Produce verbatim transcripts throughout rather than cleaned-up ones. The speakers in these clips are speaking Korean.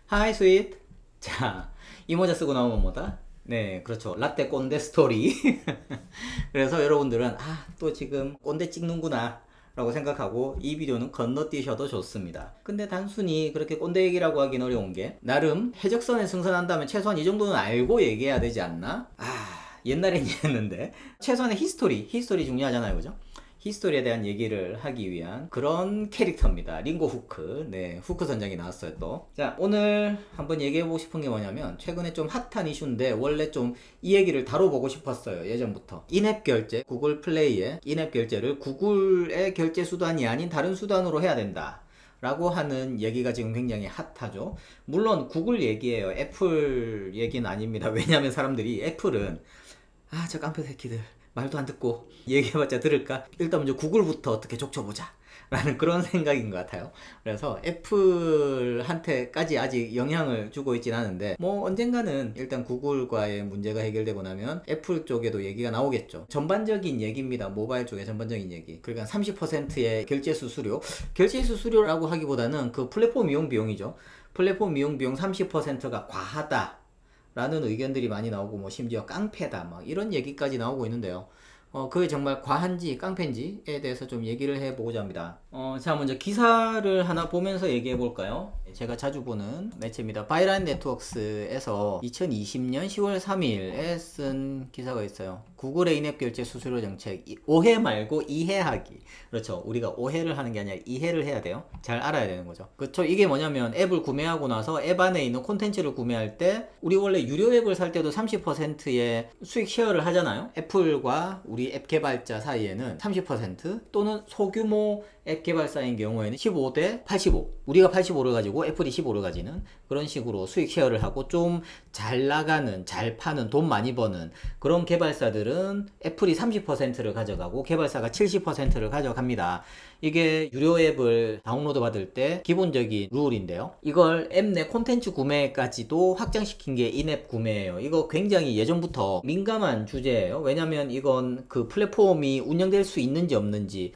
하이 스윗. 자, 이 모자 쓰고 나오면 뭐다? 네, 그렇죠. 라떼 꼰대 스토리. 그래서 여러분들은 아, 또 지금 꼰대 찍는구나 라고 생각하고 이 비디오는 건너뛰셔도 좋습니다. 근데 단순히 그렇게 꼰대 얘기라고 하긴 어려운 게, 나름 해적선에 승선한다면 최소한 이 정도는 알고 얘기해야 되지 않나? 아, 옛날엔 이랬는데 최소한의 히스토리, 히스토리 중요하잖아요, 그죠? 히스토리에 대한 얘기를 하기 위한 그런 캐릭터입니다. 링고 후크. 네, 후크 선장이 나왔어요 또. 자, 오늘 한번 얘기해보고 싶은 게 뭐냐면, 최근에 좀 핫한 이슈인데 원래 좀 이 얘기를 다뤄보고 싶었어요, 예전부터. 인앱 결제, 구글 플레이의 인앱 결제를 구글의 결제 수단이 아닌 다른 수단으로 해야 된다 라고 하는 얘기가 지금 굉장히 핫하죠. 물론 구글 얘기예요, 애플 얘기는 아닙니다. 왜냐하면 사람들이 애플은 아, 저 깡패 새끼들 말도 안 듣고 얘기해봤자 들을까? 일단 먼저 구글부터 어떻게 족쳐보자 라는 그런 생각인 것 같아요. 그래서 애플한테까지 아직 영향을 주고 있진 않은데, 뭐 언젠가는 일단 구글과의 문제가 해결되고 나면 애플 쪽에도 얘기가 나오겠죠. 전반적인 얘기입니다. 모바일 쪽의 전반적인 얘기. 그러니까 삼십 퍼센트의 결제 수수료, 결제 수수료라고 하기보다는 그 플랫폼 이용 비용이죠. 플랫폼 이용 비용 삼십 퍼센트가 과하다 라는 의견들이 많이 나오고, 뭐 심지어 깡패다 막 이런 얘기까지 나오고 있는데요. 어, 그게 정말 과한지 깡패인지에 대해서 좀 얘기를 해보고자 합니다. 어, 자, 먼저 기사를 하나 보면서 얘기해 볼까요? 제가 자주 보는 매체입니다. 바이란 네트웍스에서 이천이십 년 시월 삼일에 쓴 기사가 있어요. 구글의 인앱 결제 수수료 정책, 오해 말고 이해하기. 그렇죠. 우리가 오해를 하는 게 아니라 이해를 해야 돼요. 잘 알아야 되는 거죠. 그렇죠. 이게 뭐냐면, 앱을 구매하고 나서 앱 안에 있는 콘텐츠를 구매할 때 우리 원래 유료 앱을 살 때도 삼십 퍼센트의 수익 쉐어를 하잖아요. 애플과 우리 앱 개발자 사이에는 삼십 퍼센트, 또는 소규모 앱 개발사인 경우에는 십오 대 팔십오, 우리가 팔십오를 가지고 애플이 십오를 가지는 그런 식으로 수익 쉐어를 하고, 좀 잘 나가는, 잘 파는, 돈 많이 버는 그런 개발사들은 애플이 삼십 퍼센트를 가져가고 개발사가 칠십 퍼센트를 가져갑니다. 이게 유료 앱을 다운로드 받을 때 기본적인 룰인데요. 이걸 앱 내 콘텐츠 구매까지도 확장시킨 게 인앱 구매예요. 이거 굉장히 예전부터 민감한 주제예요. 왜냐면 이건 그 플랫폼이 운영될 수 있는지 없는지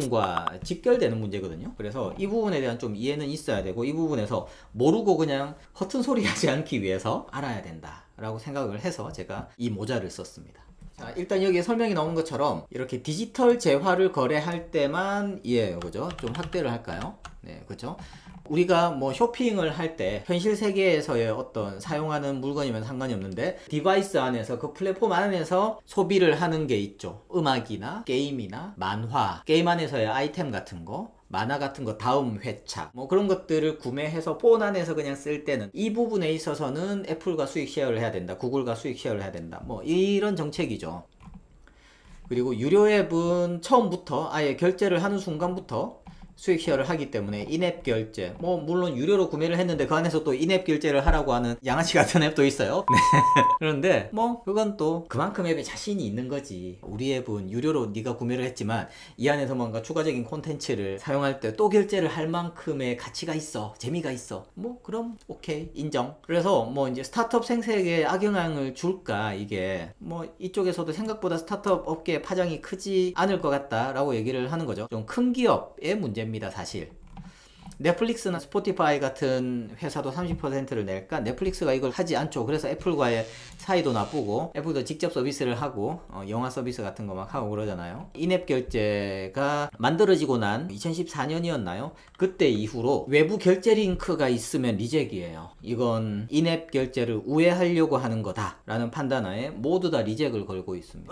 생존과 직결되는 문제거든요. 그래서 이 부분에 대한 좀 이해는 있어야 되고, 이 부분에서 모르고 그냥 허튼 소리 하지 않기 위해서 알아야 된다 라고 생각을 해서 제가 이 모자를 썼습니다. 자, 일단 여기에 설명이 나오는 것처럼 이렇게 디지털 재화를 거래할 때만 이해해요, 그죠? 좀 확대를 할까요? 네, 그죠? 우리가 뭐 쇼핑을 할 때 현실 세계에서의 어떤 사용하는 물건이면 상관이 없는데, 디바이스 안에서, 그 플랫폼 안에서 소비를 하는 게 있죠. 음악이나 게임이나 만화, 게임 안에서의 아이템 같은 거, 만화 같은 거, 다음 회차, 뭐 그런 것들을 구매해서 폰 안에서 그냥 쓸 때는 이 부분에 있어서는 애플과 수익 쉐어를 해야 된다, 구글과 수익 쉐어를 해야 된다, 뭐 이런 정책이죠. 그리고 유료 앱은 처음부터 아예 결제를 하는 순간부터 수익 쉐어를 하기 때문에 인앱 결제, 뭐 물론 유료로 구매를 했는데 그 안에서 또 인앱 결제를 하라고 하는 양아치 같은 앱도 있어요. 네. 그런데 뭐 그건 또 그만큼 앱에 자신이 있는 거지. 우리 앱은 유료로 네가 구매를 했지만 이 안에서 뭔가 추가적인 콘텐츠를 사용할 때 또 결제를 할 만큼의 가치가 있어, 재미가 있어, 뭐 그럼 오케이, 인정. 그래서 뭐 이제 스타트업 생태계에 악영향을 줄까, 이게 뭐 이쪽에서도 생각보다 스타트업 업계의 파장이 크지 않을 것 같다 라고 얘기를 하는 거죠. 좀 큰 기업의 문제 입니다, 사실. 넷플릭스나 스포티파이 같은 회사도 삼십 퍼센트를 낼까? 넷플릭스가 이걸 하지 않죠. 그래서 애플과의 사이도 나쁘고, 애플도 직접 서비스를 하고 어, 영화 서비스 같은 거 막 하고 그러잖아요. 인앱 결제가 만들어지고 난 이천십사 년이었나요? 그때 이후로 외부 결제 링크가 있으면 리젝이에요. 이건 인앱 결제를 우회하려고 하는 거다 라는 판단하에 모두 다 리젝을 걸고 있습니다.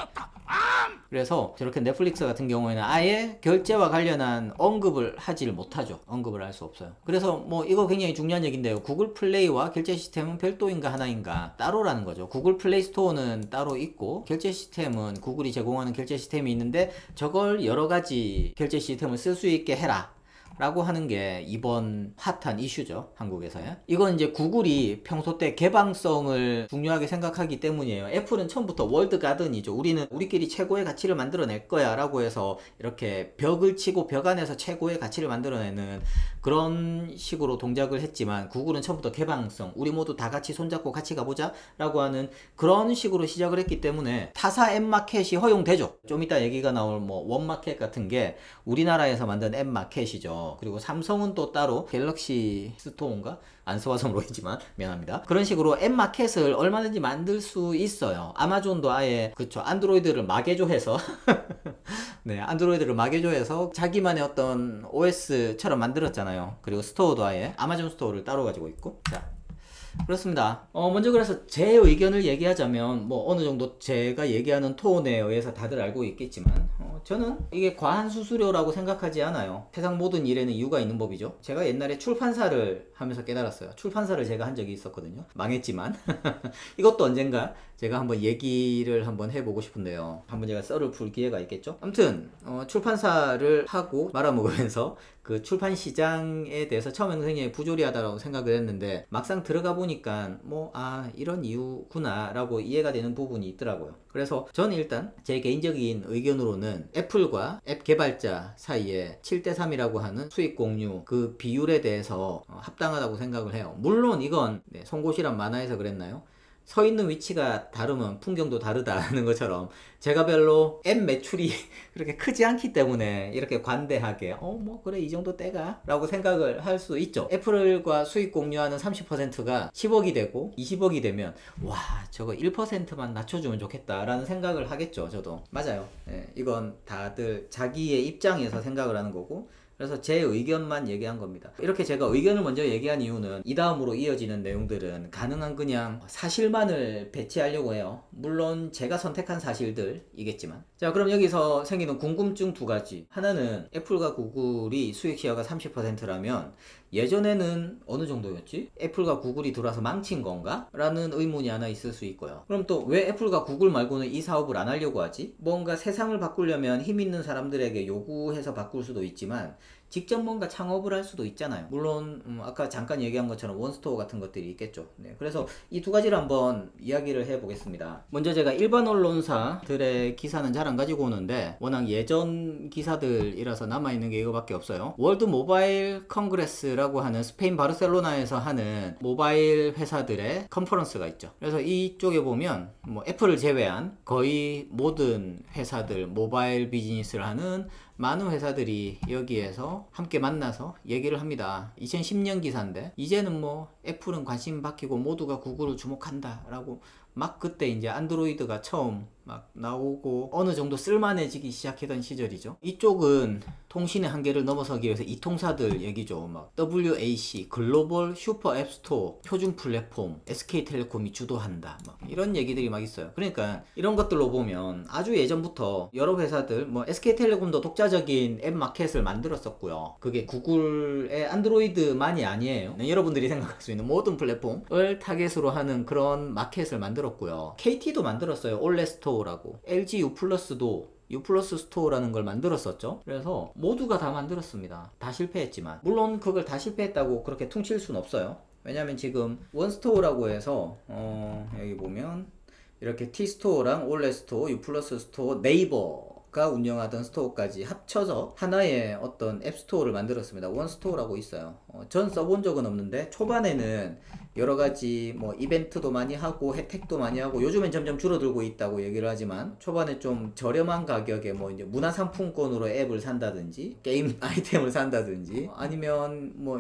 그래서 저렇게 넷플릭스 같은 경우에는 아예 결제와 관련한 언급을 하지를 못하죠. 언급을 할 수 없어요. 그래서 뭐 이거 굉장히 중요한 얘기인데요. 구글 플레이와 결제 시스템은 별도인가 하나인가? 따로라는 거죠. 구글 플레이 스토어는 따로 있고, 결제 시스템은 구글이 제공하는 결제 시스템이 있는데, 저걸 여러 가지 결제 시스템을 쓸 수 있게 해라 라고 하는 게 이번 핫한 이슈죠, 한국에서요. 이건 이제 구글이 평소 때 개방성을 중요하게 생각하기 때문이에요. 애플은 처음부터 월드 가든이죠. 우리는 우리끼리 최고의 가치를 만들어낼 거야 라고 해서 이렇게 벽을 치고 벽 안에서 최고의 가치를 만들어내는 그런 식으로 동작을 했지만 구글은 처음부터 개방성, 우리 모두 다 같이 손잡고 같이 가보자 라고 하는 그런 식으로 시작을 했기 때문에 타사 앱마켓이 허용되죠. 좀 이따 얘기가 나올 뭐 원마켓 같은 게 우리나라에서 만든 앱마켓이죠. 그리고 삼성은 또 따로 갤럭시 스토어인가? 안 써봐서 모르겠지만 미안합니다. 그런 식으로 앱마켓을 얼마든지 만들 수 있어요. 아마존도 아예 그쵸, 안드로이드를 마개조해서 네, 안드로이드를 마개조해서 자기만의 어떤 오에스처럼 만들었잖아요. 그리고 스토어도 아예 아마존 스토어를 따로 가지고 있고. 자, 그렇습니다. 어, 먼저 그래서 제 의견을 얘기하자면 뭐 어느 정도 제가 얘기하는 톤에 의해서 다들 알고 있겠지만 어, 저는 이게 과한 수수료라고 생각하지 않아요. 세상 모든 일에는 이유가 있는 법이죠. 제가 옛날에 출판사를 하면서 깨달았어요. 출판사를 제가 한 적이 있었거든요. 망했지만 이것도 언젠가 제가 한번 얘기를 한번 해보고 싶은데요. 한번 제가 썰을 풀 기회가 있겠죠. 아무튼 어, 출판사를 하고 말아먹으면서 그 출판 시장에 대해서 처음에는 굉장히 부조리하다고 생각을 했는데 막상 들어가 보니까 뭐 아 이런 이유구나 라고 이해가 되는 부분이 있더라고요. 그래서 저는 일단 제 개인적인 의견으로는 애플과 앱 개발자 사이에 칠 대 삼이라고 하는 수익 공유 그 비율에 대해서 어, 합당하다고 생각을 해요. 물론 이건 네, 송곳이란 만화에서 그랬나요? 서 있는 위치가 다르면 풍경도 다르다는 것처럼 제가 별로 앱 매출이 그렇게 크지 않기 때문에 이렇게 관대하게 어 뭐 그래 이 정도 때가 라고 생각을 할 수 있죠. 애플과 수익 공유하는 삼십 퍼센트가 십억이 되고 이십억이 되면 와 저거 일 퍼센트만 낮춰주면 좋겠다 라는 생각을 하겠죠. 저도 맞아요. 네, 이건 다들 자기의 입장에서 생각을 하는 거고 그래서 제 의견만 얘기한 겁니다. 이렇게 제가 의견을 먼저 얘기한 이유는 이 다음으로 이어지는 내용들은 가능한 그냥 사실만을 배치하려고 해요. 물론 제가 선택한 사실들이겠지만. 자, 그럼 여기서 생기는 궁금증 두 가지. 하나는 애플과 구글이 수익 시어가 삼십 퍼센트라면 예전에는 어느 정도였지? 애플과 구글이 들어와서 망친 건가? 라는 의문이 하나 있을 수 있고요. 그럼 또 왜 애플과 구글 말고는 이 사업을 안 하려고 하지? 뭔가 세상을 바꾸려면 힘 있는 사람들에게 요구해서 바꿀 수도 있지만 직접 뭔가 창업을 할 수도 있잖아요. 물론 음, 아까 잠깐 얘기한 것처럼 원스토어 같은 것들이 있겠죠. 네, 그래서 이 두 가지를 한번 이야기를 해보겠습니다. 먼저 제가 일반 언론사들의 기사는 잘 안 가지고 오는데 워낙 예전 기사들이라서 남아있는 게 이거밖에 없어요. 월드 모바일 컨그레스라고 하는 스페인 바르셀로나에서 하는 모바일 회사들의 컨퍼런스가 있죠. 그래서 이쪽에 보면 뭐 애플을 제외한 거의 모든 회사들 모바일 비즈니스를 하는 많은 회사들이 여기에서 함께 만나서 얘기를 합니다. 이천십 년 기사인데 이제는 뭐 애플은 관심 바뀌고 모두가 구글을 주목한다 라고 막 그때 이제 안드로이드가 처음 막 나오고 어느 정도 쓸만해지기 시작하던 시절이죠. 이쪽은 통신의 한계를 넘어서기 위해서 이통사들 얘기죠. 막 더블유에이씨 글로벌 슈퍼 앱스토어 표준 플랫폼 에스케이텔레콤이 주도한다 막 이런 얘기들이 막 있어요. 그러니까 이런 것들로 보면 아주 예전부터 여러 회사들 뭐 에스케이텔레콤도 독자적인 앱 마켓을 만들었었고요. 그게 구글의 안드로이드만이 아니에요. 네, 여러분들이 생각할 수 있는 모든 플랫폼을 타겟으로 하는 그런 마켓을 만들었고요. 케이티도 만들었어요. 올레스토어 라고 엘지 U 플러스도 U 플러스 스토어라는 걸 만들었었죠. 그래서 모두가 다 만들었습니다. 다 실패했지만 물론 그걸 다 실패했다고 그렇게 퉁칠 수는 없어요. 왜냐면 지금 원스토어라고 해서 어, 여기 보면 이렇게 T스토어랑 올레스토어, U 플러스 스토어, 네이버 가 운영하던 스토어까지 합쳐서 하나의 어떤 앱스토어를 만들었습니다. 원스토어라고 있어요. 어, 전 써본 적은 없는데 초반에는 여러가지 뭐 이벤트도 많이 하고 혜택도 많이 하고 요즘엔 점점 줄어들고 있다고 얘기를 하지만 초반에 좀 저렴한 가격에 뭐 이제 문화상품권으로 앱을 산다든지 게임 아이템을 산다든지 아니면 뭐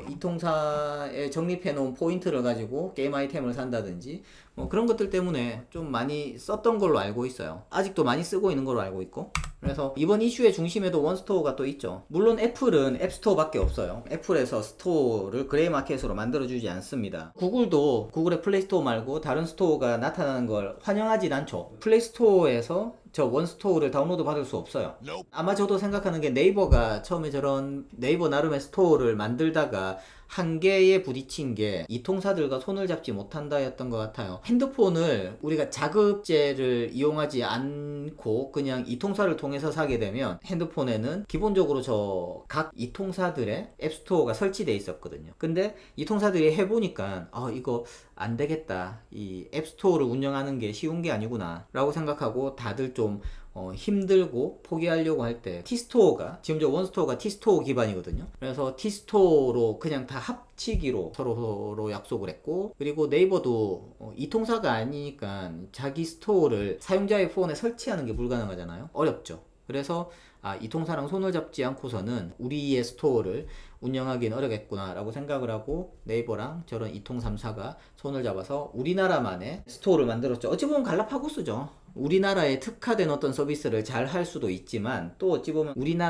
이통사에 적립해 놓은 포인트를 가지고 게임 아이템을 산다든지 뭐 그런 것들 때문에 좀 많이 썼던 걸로 알고 있어요. 아직도 많이 쓰고 있는 걸로 알고 있고 그래서 이번 이슈의 중심에도 원스토어가 또 있죠. 물론 애플은 앱스토어밖에 없어요. 애플에서 스토어를 그레이마켓으로 만들어주지 않습니다. 구글도 구글의 플레이스토어 말고 다른 스토어가 나타나는 걸 환영하진 않죠. 플레이스토어에서 저 원스토어를 다운로드 받을 수 없어요. 아마 저도 생각하는 게 네이버가 처음에 저런 네이버 나름의 스토어를 만들다가 한계에 부딪힌 게 이통사들과 손을 잡지 못한다 였던 것 같아요. 핸드폰을 우리가 자급제를 이용하지 않고 그냥 이통사를 통해서 사게 되면 핸드폰에는 기본적으로 저 각 이통사들의 앱스토어가 설치되어 있었거든요. 근데 이통사들이 해보니까 아 이거 안 되겠다. 이 앱스토어를 운영하는 게 쉬운 게 아니구나 라고 생각하고 다들 좀 어, 힘들고 포기하려고 할 때 티스토어가, 지금 저 원스토어가 티스토어 기반이거든요. 그래서 티스토어로 그냥 다 합치기로 서로 서로 약속을 했고, 그리고 네이버도 어, 이통사가 아니니까 자기 스토어를 사용자의 폰에 설치하는 게 불가능하잖아요. 어렵죠. 그래서 아, 이통사랑 손을 잡지 않고서는 우리의 스토어를 운영하기는 어렵겠구나 라고 생각을 하고 네이버랑 저런 이통 삼 사가 손을 잡아서 우리나라만의 스토어를 만들었죠. 어찌 보면 갈라파고스죠. 우리나라에 특화된 어떤 서비스를 잘 할 수도 있지만, 또 어찌 보면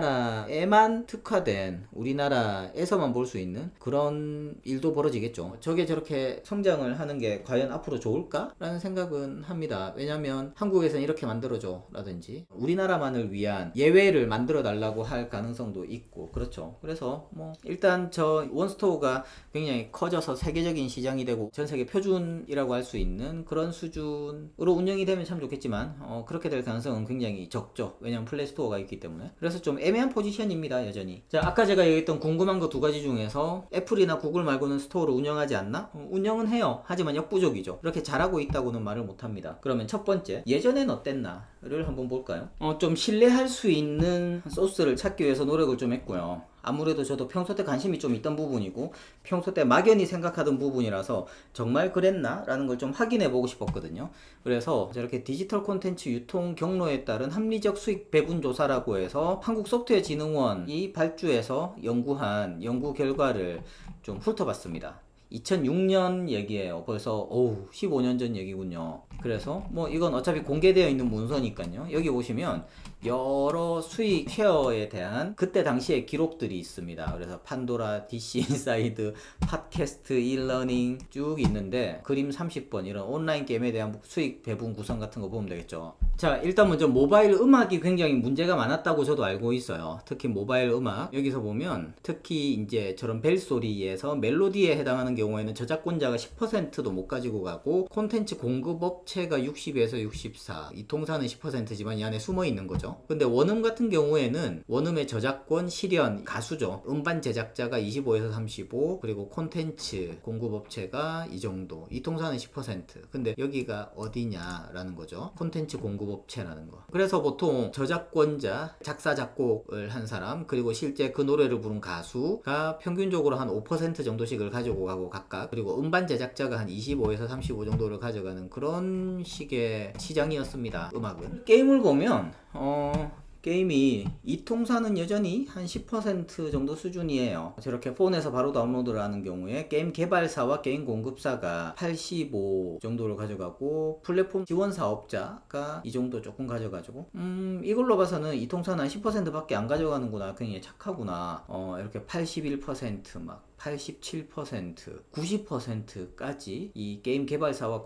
우리나라에만 특화된, 우리나라에서만 볼 수 있는 그런 일도 벌어지겠죠. 저게 저렇게 성장을 하는 게 과연 앞으로 좋을까? 라는 생각은 합니다. 왜냐면 한국에서는 이렇게 만들어줘 라든지 우리나라만을 위한 예외를 만들어 달라고 할 가능성도 있고, 그렇죠. 그래서 뭐 일단 저 원스토어가 굉장히 커져서 세계적인 시장이 되고 전 세계 표준이라고 할 수 있는 그런 수준으로 운영이 되면 참 좋겠지만, 어, 그렇게 될 가능성은 굉장히 적죠. 왜냐면 플레이스토어가 있기 때문에. 그래서 좀 애매한 포지션입니다, 여전히. 자, 아까 제가 얘기했던 궁금한 거 두 가지 중에서 애플이나 구글 말고는 스토어를 운영하지 않나? 어, 운영은 해요. 하지만 역부족이죠. 그렇게 잘하고 있다고는 말을 못합니다. 그러면 첫 번째, 예전엔 어땠나? 를 한번 볼까요? 어, 좀 신뢰할 수 있는 소스를 찾기 위해서 노력을 좀 했고요. 아무래도 저도 평소 때 관심이 좀 있던 부분이고 평소 때 막연히 생각하던 부분이라서 정말 그랬나? 라는 걸 좀 확인해 보고 싶었거든요. 그래서 저렇게 디지털 콘텐츠 유통 경로에 따른 합리적 수익 배분 조사라고 해서 한국소프트웨어진흥원이 발주해서 연구한 연구 결과를 좀 훑어봤습니다. 이천육 년 얘기예요. 벌써 어우 십오 년 전 얘기군요. 그래서 뭐 이건 어차피 공개되어 있는 문서니까요. 여기 보시면 여러 수익 쉐어에 대한 그때 당시의 기록들이 있습니다. 그래서 판도라, 디씨 인사이드, 팟캐스트, 일러닝 쭉 있는데 그림 삼십 번 이런 온라인 게임에 대한 수익 배분 구성 같은 거 보면 되겠죠. 자, 일단 먼저 모바일 음악이 굉장히 문제가 많았다고 저도 알고 있어요. 특히 모바일 음악 여기서 보면 특히 이제 저런 벨소리에서 멜로디에 해당하는 경우에는 저작권자가 십 퍼센트도 못 가지고 가고 콘텐츠 공급업체가 육십에서 육십사, 이통사는 십 퍼센트지만 이 안에 숨어 있는 거죠. 근데 원음 같은 경우에는 원음의 저작권, 실현, 가수죠. 음반 제작자가 이십오에서 삼십오, 그리고 콘텐츠 공급업체가 이 정도, 이통사는 십 퍼센트. 근데 여기가 어디냐라는 거죠. 콘텐츠 공급업체라는 거. 그래서 보통 저작권자, 작사 작곡을 한 사람, 그리고 실제 그 노래를 부른 가수가 평균적으로 한 오 퍼센트 정도씩을 가지고 가고 각각, 그리고 음반 제작자가 한 이십오에서 삼십오 정도를 가져가는 그런 식의 시장이었습니다. 음악은. 게임을 보면 어... 게임이 이통사는 여전히 한 십 퍼센트 정도 수준이에요. 저렇게 폰에서 바로 다운로드를 하는 경우에 게임 개발사와 게임 공급사가 팔십오 정도를 가져가고 플랫폼 지원 사업자가 이 정도 조금 가져가지고 음 이걸로 봐서는 이통사는 한 십 퍼센트 밖에 안 가져가는구나, 굉장히 착하구나. 어 이렇게 팔십일 퍼센트 막 팔십칠 퍼센트, 구십 퍼센트까지 이 게임 개발사와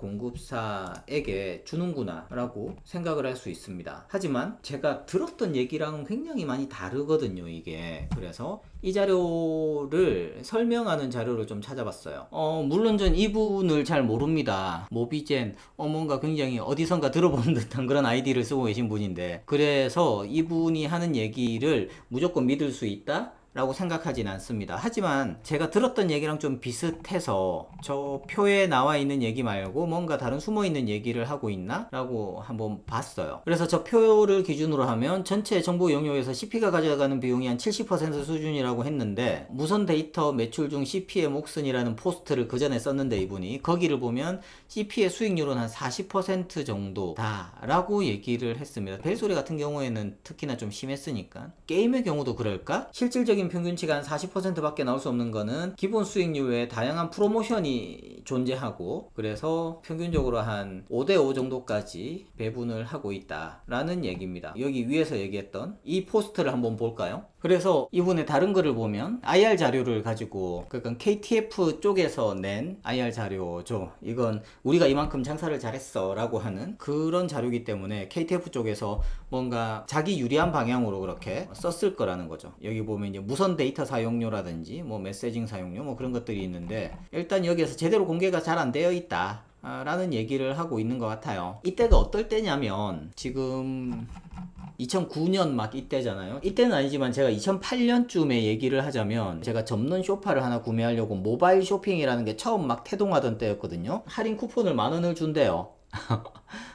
공급사에게 주는구나 라고 생각을 할 수 있습니다. 하지만 제가 들었던 얘기랑은 굉장히 많이 다르거든요, 이게. 그래서 이 자료를 설명하는 자료를 좀 찾아봤어요. 어 물론 전 이 부분을 잘 모릅니다. 모비젠, 어 뭔가 굉장히 어디선가 들어본 듯한 그런 아이디를 쓰고 계신 분인데, 그래서 이분이 하는 얘기를 무조건 믿을 수 있다? 라고 생각하진 않습니다. 하지만 제가 들었던 얘기랑 좀 비슷해서 저 표에 나와 있는 얘기 말고 뭔가 다른 숨어 있는 얘기를 하고 있나? 라고 한번 봤어요. 그래서 저 표를 기준으로 하면 전체 정보 영역에서 씨피가 가져가는 비용이 한 칠십 퍼센트 수준이라고 했는데, 무선 데이터 매출 중 씨피의 몫은이라는 포스트를 그 전에 썼는데 이분이 거기를 보면 씨피의 수익률은 한 사십 퍼센트 정도다 라고 얘기를 했습니다. 벨소리 같은 경우에는 특히나 좀 심했으니까. 게임의 경우도 그럴까? 실질적인 평균치가 한 사십 퍼센트 밖에 나올 수 없는 거는 기본 수익률 외에 다양한 프로모션이 존재하고, 그래서 평균적으로 한 오 대 오 정도까지 배분을 하고 있다 라는 얘기입니다. 여기 위에서 얘기했던 이 포스트를 한번 볼까요? 그래서 이분의 다른 글을 보면 아이알 자료를 가지고, 그러니까 케이티에프 쪽에서 낸 아이알 자료죠. 이건 우리가 이만큼 장사를 잘했어 라고 하는 그런 자료이기 때문에 케이티에프 쪽에서 뭔가 자기 유리한 방향으로 그렇게 썼을 거라는 거죠. 여기 보면 이제 무선 데이터 사용료라든지 뭐 메시징 사용료 뭐 그런 것들이 있는데, 일단 여기에서 제대로 공개가 잘 안 되어 있다 라는 얘기를 하고 있는 것 같아요. 이때가 어떨 때냐면 지금 이천구 년 막 이때잖아요. 이때는 아니지만 제가 이천팔 년쯤에 얘기를 하자면, 제가 접는 쇼파를 하나 구매하려고 모바일 쇼핑이라는 게 처음 막 태동하던 때였거든요. 할인 쿠폰을 만 원을 준대요.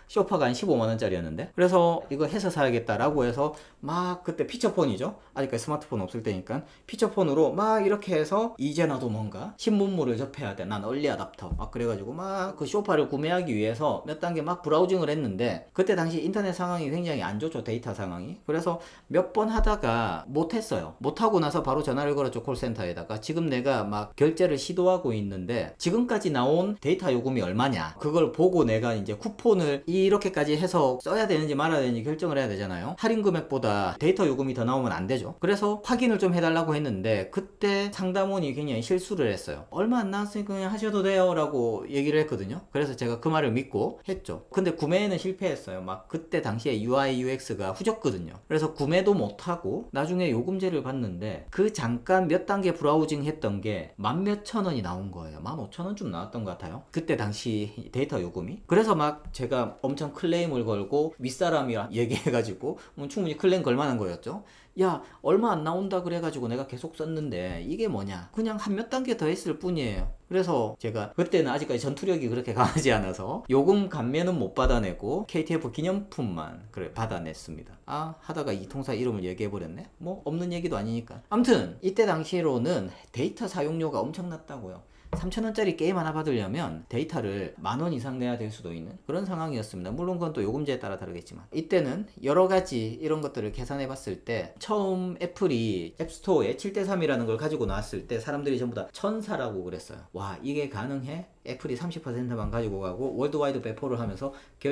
쇼파가 한 십오만 원짜리였는데, 그래서 이거 해서 사야겠다라고 해서 막 그때 피처폰이죠. 아직까지 스마트폰 없을 때니까 피처폰으로 막 이렇게 해서 이제 나도 뭔가 신문물을 접해야 돼, 난 얼리 어답터 막 그래가지고 막 그 쇼파를 구매하기 위해서 몇 단계 막 브라우징을 했는데, 그때 당시 인터넷 상황이 굉장히 안 좋죠, 데이터 상황이. 그래서 몇 번 하다가 못했어요. 못하고 나서 바로 전화를 걸었죠, 콜센터에다가. 지금 내가 막 결제를 시도하고 있는데 지금까지 나온 데이터 요금이 얼마냐, 그걸 보고 내가 이제 쿠폰을 이렇게까지 해서 써야 되는지 말아야 되는지 결정을 해야 되잖아요. 할인 금액보다 데이터 요금이 더 나오면 안 되죠. 그래서 확인을 좀 해달라고 했는데, 그때 상담원이 굉장히 실수를 했어요. 얼마 안 나왔으니까 그냥 하셔도 돼요 라고 얘기를 했거든요. 그래서 제가 그 말을 믿고 했죠. 근데 구매에는 실패했어요. 막 그때 당시에 유아이 유엑스가 후졌거든요. 그래서 구매도 못하고 나중에 요금제를 받는데, 그 잠깐 몇 단계 브라우징 했던 게 만 몇천 원이 나온 거예요. 만 오천 원쯤 나왔던 것 같아요, 그때 당시 데이터 요금이. 그래서 막 제가 엄청 클레임을 걸고 윗사람이랑 얘기해가지고 충분히 클레임 걸만한 거였죠. 야, 얼마 안 나온다 그래가지고 내가 계속 썼는데 이게 뭐냐, 그냥 한 몇 단계 더 했을 뿐이에요. 그래서 제가 그때는 아직까지 전투력이 그렇게 강하지 않아서 요금 감면은 못 받아내고 케이티에프 기념품만 그래 받아냈습니다. 아, 하다가 이 통사 이름을 얘기해버렸네. 뭐 없는 얘기도 아니니까. 아무튼 이때 당시로는 데이터 사용료가 엄청났다고요. 삼천 원짜리 게임 하나 받으려면 데이터를 만 원 이상 내야 될 수도 있는 그런 상황이었습니다. 물론 그건 또 요금제에 따라 다르겠지만, 이때는 여러 가지 이런 것들을 계산해 봤을 때, 처음 애플이 앱스토어에 칠 대 삼이라는 걸 가지고 나왔을 때 사람들이 전부 다 천사라고 그랬어요. 와, 이게 가능해? 애플이 삼십 퍼센트만 가지고 가고 월드와이드 배포를 하면서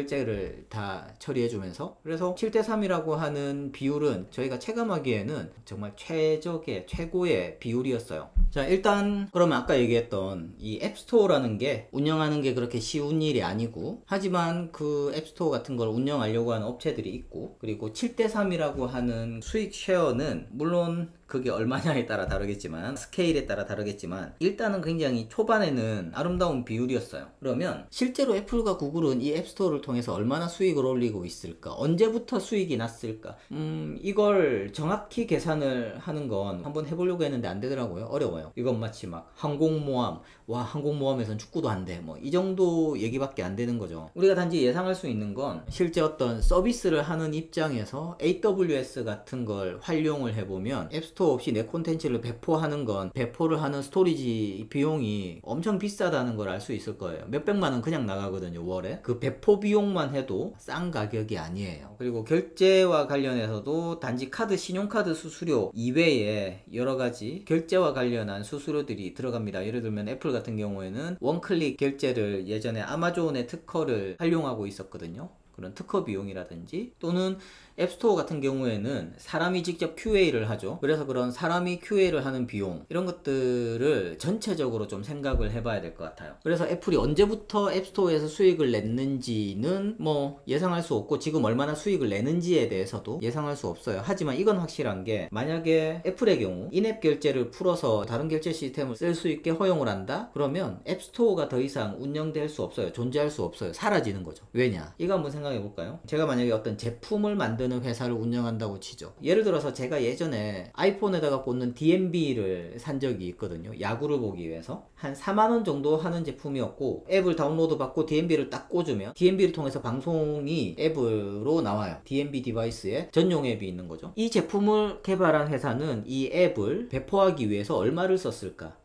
결제를 다 처리해 주면서. 그래서 칠 대 삼이라고 하는 비율은 저희가 체감하기에는 정말 최적의 최고의 비율이었어요. 자, 일단 그러면 아까 얘기했던 이 앱스토어라는 게 운영하는 게 그렇게 쉬운 일이 아니고, 하지만 그 앱스토어 같은 걸 운영하려고 하는 업체들이 있고, 그리고 칠 대 삼이라고 하는 수익 쉐어는 물론 그게 얼마냐에 따라 다르겠지만, 스케일에 따라 다르겠지만, 일단은 굉장히 초반에는 아름다운 비율이었어요. 그러면 실제로 애플과 구글은 이 앱스토어를 통해서 얼마나 수익을 올리고 있을까, 언제부터 수익이 났을까, 음 이걸 정확히 계산을 하는 건 한번 해보려고 했는데 안 되더라고요. 어려워요. 이건 마치 막 항공모함, 와 항공모함에선 축구도 안 돼, 뭐 이 정도 얘기밖에 안 되는 거죠. 우리가 단지 예상할 수 있는 건, 실제 어떤 서비스를 하는 입장에서 에이더블유에스 같은 걸 활용을 해보면 앱스토어 없이 내 콘텐츠를 배포하는 건, 배포를 하는 스토리지 비용이 엄청 비싸다는 걸 알 수 있을 거예요. 몇백만 원 그냥 나가거든요, 월에. 그 배포 비용만 해도 싼 가격이 아니에요. 그리고 결제와 관련해서도 단지 카드, 신용카드 수수료 이외에 여러 가지 결제와 관련한 수수료들이 들어갑니다. 예를 들면 애플 같은 경우에는 원클릭 결제를 예전에 아마존의 특허를 활용하고 있었거든요. 그런 특허 비용이라든지, 또는 앱스토어 같은 경우에는 사람이 직접 큐에이를 하죠. 그래서 그런 사람이 큐에이를 하는 비용, 이런 것들을 전체적으로 좀 생각을 해봐야 될 것 같아요. 그래서 애플이 언제부터 앱스토어에서 수익을 냈는지는 뭐 예상할 수 없고, 지금 얼마나 수익을 내는지에 대해서도 예상할 수 없어요. 하지만 이건 확실한 게, 만약에 애플의 경우 인앱 결제를 풀어서 다른 결제 시스템을 쓸 수 있게 허용을 한다? 그러면 앱스토어가 더 이상 운영될 수 없어요. 존재할 수 없어요. 사라지는 거죠. 왜냐? 이거 한번 생각해 볼까요? 제가 만약에 어떤 제품을 만들 는 회사를 운영한다고 치죠. 예를 들어서 제가 예전에 아이폰에다가 꽂는 디엠비를 산 적이 있거든요. 야구를 보기 위해서. 한 사만 원 정도 하는 제품이었고, 앱을 다운로드 받고 디엠비를 딱 꽂으면 디엠비를 통해서 방송이 앱으로 나와요. 디엠비 디바이스에 전용 앱이 있는 거죠. 이 제품을 개발한 회사는 이 앱을 배포하기 위해서 얼마를 썼을까?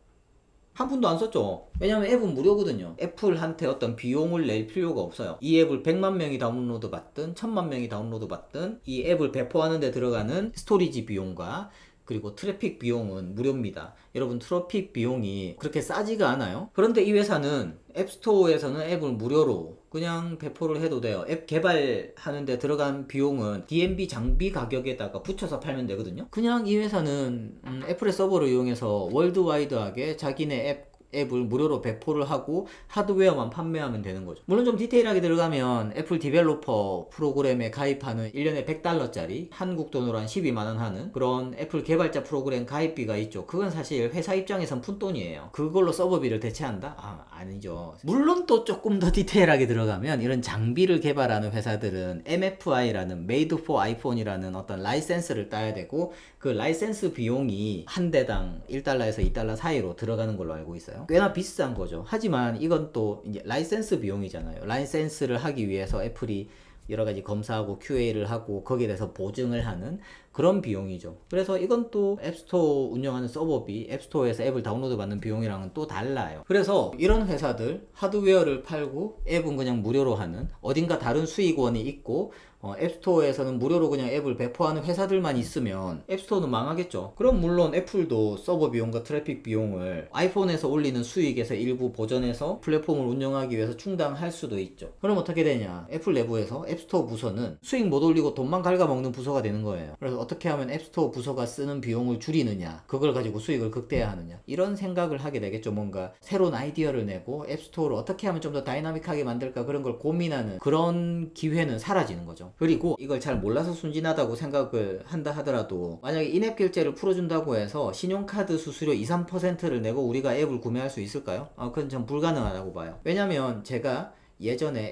한 푼도 안 썼죠. 왜냐면 앱은 무료거든요. 애플한테 어떤 비용을 낼 필요가 없어요. 이 앱을 백만 명이 다운로드 받든 천만 명이 다운로드 받든 이 앱을 배포하는 데 들어가는 스토리지 비용과 그리고 트래픽 비용은 무료입니다. 여러분, 트래픽 비용이 그렇게 싸지가 않아요. 그런데 이 회사는 앱스토어에서는 앱을 무료로 그냥 배포를 해도 돼요. 앱 개발하는 데 들어간 비용은 디엠비 장비 가격에다가 붙여서 팔면 되거든요. 그냥 이 회사는 음, 애플의 서버를 이용해서 월드와이드하게 자기네 앱 앱을 무료로 배포를 하고 하드웨어만 판매하면 되는 거죠. 물론 좀 디테일하게 들어가면 애플 디벨로퍼 프로그램에 가입하는 일 년에 백 달러짜리 한국 돈으로 한 십이만 원 하는 그런 애플 개발자 프로그램 가입비가 있죠. 그건 사실 회사 입장에선 푼돈이에요. 그걸로 서버비를 대체한다? 아, 아니죠. 물론 또 조금 더 디테일하게 들어가면 이런 장비를 개발하는 회사들은 엠에프아이라는 Made for iPhone이라는 어떤 라이센스를 따야 되고, 그 라이센스 비용이 한 대당 일 달러에서 이 달러 사이로 들어가는 걸로 알고 있어요. 거예요. 꽤나 비싼 거죠. 하지만 이건 또 이제 라이센스 비용이잖아요. 라이센스를 하기 위해서 애플이 여러 가지 검사하고 큐에이를 하고 거기에 대해서 보증을 하는 그런 비용이죠. 그래서 이건 또 앱스토어 운영하는 서버비, 앱스토어에서 앱을 다운로드 받는 비용이랑은 또 달라요. 그래서 이런 회사들 하드웨어를 팔고 앱은 그냥 무료로 하는, 어딘가 다른 수익원이 있고 어, 앱스토어에서는 무료로 그냥 앱을 배포하는 회사들만 있으면 앱스토어는 망하겠죠. 그럼 물론 애플도 서버 비용과 트래픽 비용을 아이폰에서 올리는 수익에서 일부 보전해서 플랫폼을 운영하기 위해서 충당할 수도 있죠. 그럼 어떻게 되냐, 애플 내부에서 앱스토어 부서는 수익 못 올리고 돈만 갉아먹는 부서가 되는 거예요. 그래서 어떻게 하면 앱스토어 부서가 쓰는 비용을 줄이느냐, 그걸 가지고 수익을 극대화하느냐, 이런 생각을 하게 되겠죠. 뭔가 새로운 아이디어를 내고 앱스토어를 어떻게 하면 좀 더 다이나믹하게 만들까, 그런 걸 고민하는 그런 기회는 사라지는 거죠. 그리고 이걸 잘 몰라서 순진하다고 생각을 한다 하더라도 만약에 인앱 결제를 풀어준다고 해서 신용카드 수수료 이, 삼 퍼센트를 내고 우리가 앱을 구매할 수 있을까요? 아, 그건 전 불가능하다고 봐요. 왜냐면 제가 예전에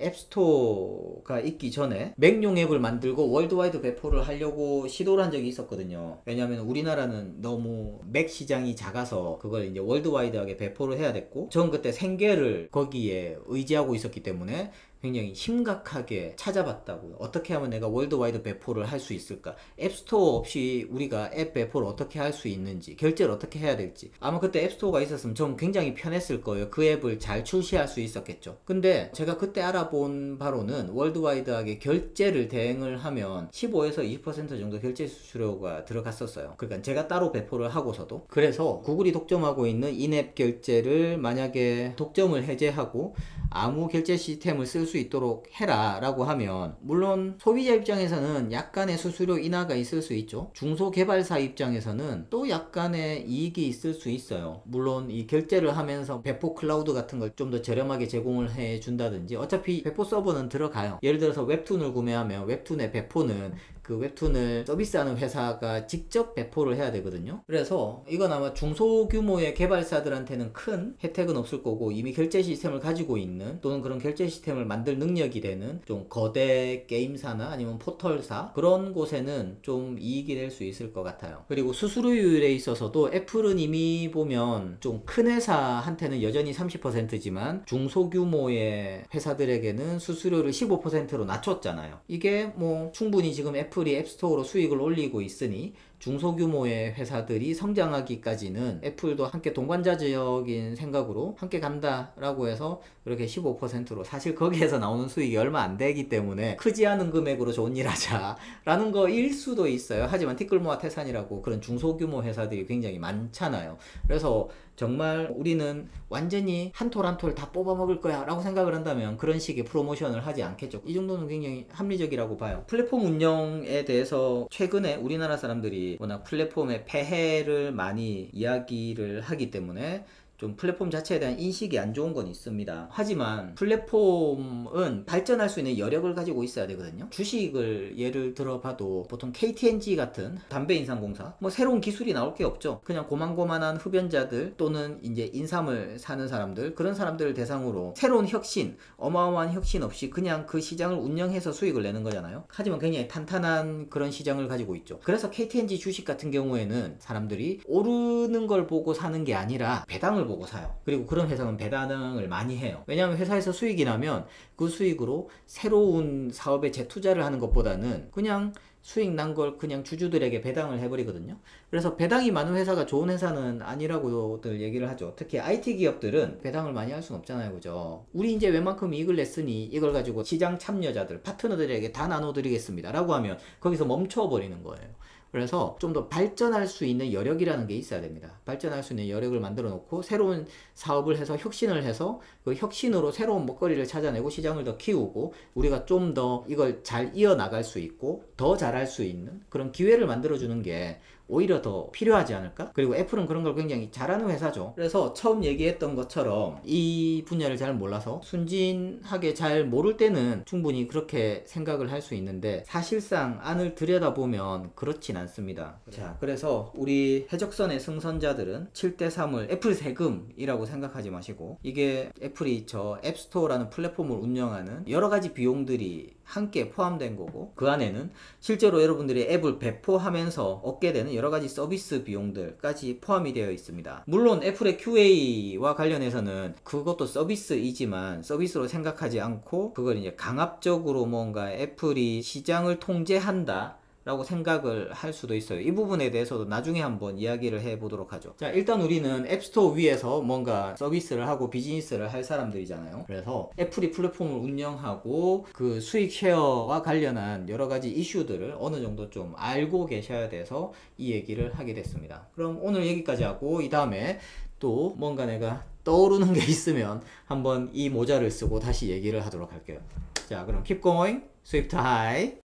앱스토어가 있기 전에 맥용 앱을 만들고 월드와이드 배포를 하려고 시도를 한 적이 있었거든요. 왜냐면 우리나라는 너무 맥 시장이 작아서 그걸 이제 월드와이드하게 배포를 해야 됐고, 전 그때 생계를 거기에 의지하고 있었기 때문에 굉장히 심각하게 찾아봤다고요. 어떻게 하면 내가 월드와이드 배포를 할 수 있을까? 앱스토어 없이 우리가 앱 배포를 어떻게 할 수 있는지, 결제를 어떻게 해야 될지. 아마 그때 앱스토어가 있었으면 전 굉장히 편했을 거예요. 그 앱을 잘 출시할 수 있었겠죠. 근데 제가 그때 알아본 바로는 월드와이드하게 결제를 대행을 하면 십오에서 이십 퍼센트 정도 결제 수수료가 들어갔었어요. 그러니까 제가 따로 배포를 하고서도. 그래서 구글이 독점하고 있는 인앱 결제를 만약에 독점을 해제하고 아무 결제 시스템을 쓸 수 있도록 해라 라고 하면, 물론 소비자 입장에서는 약간의 수수료 인하가 있을 수 있죠. 중소개발사 입장에서는 또 약간의 이익이 있을 수 있어요. 물론 이 결제를 하면서 배포 클라우드 같은 걸 좀 더 저렴하게 제공을 해 준다든지, 어차피 배포 서버는 들어가요. 예를 들어서 웹툰을 구매하면 웹툰의 배포는 그 웹툰을 서비스하는 회사가 직접 배포를 해야 되거든요. 그래서 이건 아마 중소규모의 개발사들한테는 큰 혜택은 없을 거고, 이미 결제 시스템을 가지고 있는 또는 그런 결제 시스템을 만들 능력이 되는 좀 거대 게임사나 아니면 포털사, 그런 곳에는 좀 이익이 될 수 있을 것 같아요. 그리고 수수료율에 있어서도 애플은 이미 보면 좀 큰 회사한테는 여전히 삼십 퍼센트지만 중소규모의 회사들에게는 수수료를 십오 퍼센트로 낮췄잖아요. 이게 뭐 충분히 지금 애플 애플이 앱스토어로 수익을 올리고 있으니 중소규모의 회사들이 성장하기까지는 애플도 함께 동반자적인 생각으로 함께 간다라고 해서 그렇게 십오 퍼센트로, 사실 거기에서 나오는 수익이 얼마 안 되기 때문에 크지 않은 금액으로 좋은 일 하자 라는 거일 수도 있어요. 하지만 티끌모아 태산이라고 그런 중소규모 회사들이 굉장히 많잖아요. 그래서 정말 우리는 완전히 한 톨 한 톨 다 뽑아 먹을 거야 라고 생각을 한다면 그런 식의 프로모션을 하지 않겠죠. 이 정도는 굉장히 합리적이라고 봐요. 플랫폼 운영에 대해서 최근에 우리나라 사람들이 워낙 플랫폼의 폐해를 많이 이야기를 하기 때문에 좀 플랫폼 자체에 대한 인식이 안 좋은 건 있습니다. 하지만 플랫폼은 발전할 수 있는 여력을 가지고 있어야 되거든요. 주식을 예를 들어봐도 보통 케이티엔지 같은 담배인상공사, 뭐 새로운 기술이 나올 게 없죠. 그냥 고만고만한 흡연자들 또는 이제 인삼을 사는 사람들, 그런 사람들을 대상으로 새로운 혁신, 어마어마한 혁신 없이 그냥 그 시장을 운영해서 수익을 내는 거잖아요. 하지만 굉장히 탄탄한 그런 시장을 가지고 있죠. 그래서 케이티엔지 주식 같은 경우에는 사람들이 오르는 걸 보고 사는 게 아니라 배당을 보고 사요. 그리고 그런 회사는 배당을 많이 해요. 왜냐하면 회사에서 수익이 나면 그 수익으로 새로운 사업에 재투자를 하는 것보다는 그냥 수익 난 걸 그냥 주주들에게 배당을 해버리거든요. 그래서 배당이 많은 회사가 좋은 회사는 아니라고들 얘기를 하죠. 특히 아이티 기업들은 배당을 많이 할 수는 없잖아요. 그죠? 우리 이제 웬만큼 이익을 냈으니 이걸 가지고 시장 참여자들, 파트너들에게 다 나눠드리겠습니다 라고 하면 거기서 멈춰버리는 거예요. 그래서 좀 더 발전할 수 있는 여력이라는 게 있어야 됩니다. 발전할 수 있는 여력을 만들어 놓고 새로운 사업을 해서 혁신을 해서 그 혁신으로 새로운 먹거리를 찾아내고 시장을 더 키우고 우리가 좀 더 이걸 잘 이어나갈 수 있고 더 잘할 수 있는 그런 기회를 만들어주는 게 오히려 더 필요하지 않을까? 그리고 애플은 그런 걸 굉장히 잘하는 회사죠. 그래서 처음 얘기했던 것처럼 이 분야를 잘 몰라서 순진하게 잘 모를 때는 충분히 그렇게 생각을 할 수 있는데 사실상 안을 들여다보면 그렇진 않습니다. 그래. 자, 그래서 우리 해적선의 승선자들은 칠 대 삼을 애플 세금이라고 생각하지 마시고, 이게 애플이 저 앱스토어라는 플랫폼을 운영하는 여러 가지 비용들이 함께 포함된 거고, 그 안에는 실제로 여러분들이 앱을 배포하면서 얻게 되는 여러 가지 서비스 비용들까지 포함이 되어 있습니다. 물론 애플의 큐에이와 관련해서는 그것도 서비스이지만 서비스로 생각하지 않고 그걸 이제 강압적으로 뭔가 애플이 시장을 통제한다 라고 생각을 할 수도 있어요. 이 부분에 대해서도 나중에 한번 이야기를 해 보도록 하죠. 자, 일단 우리는 앱스토어 위에서 뭔가 서비스를 하고 비즈니스를 할 사람들이잖아요. 그래서 애플이 플랫폼을 운영하고 그 수익 쉐어와 관련한 여러 가지 이슈들을 어느 정도 좀 알고 계셔야 돼서 이 얘기를 하게 됐습니다. 그럼 오늘 여기까지 하고 이 다음에 또 뭔가 내가 떠오르는 게 있으면 한번 이 모자를 쓰고 다시 얘기를 하도록 할게요. 자, 그럼 keep going, swift high.